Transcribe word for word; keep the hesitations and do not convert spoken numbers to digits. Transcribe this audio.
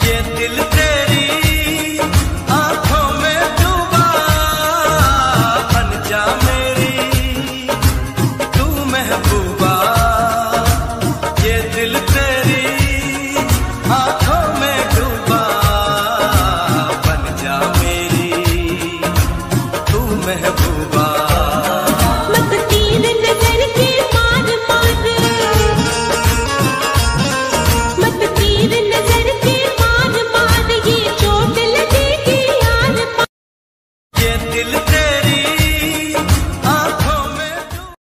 ये दिल तेरी आंखों में डूबा, बन जा मेरी तू महबूब